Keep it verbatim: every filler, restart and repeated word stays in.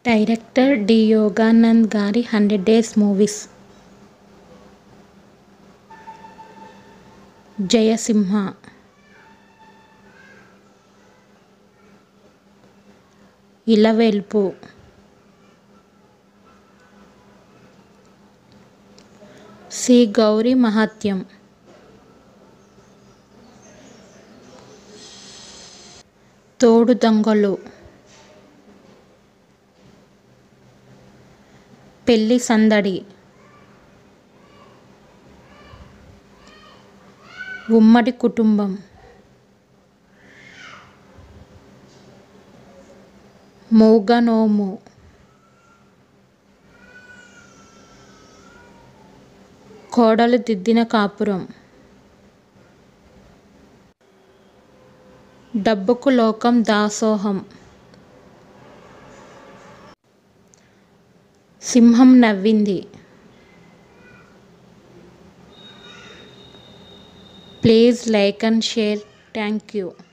Director D Yoganand గారి hundred days movies. Jayasimha, Ilavelpu, సి గౌరీ మహాత్యం, తోడు దొంగలు, పెళ్లి సందడి, ఉమ్మడి కుటుంబం, మూగనోము, కోడలు దిద్దిన కాపురం, డబ్బుకు లోకం దాసోహం, Simham Navvindi. Please like and share. Thank you.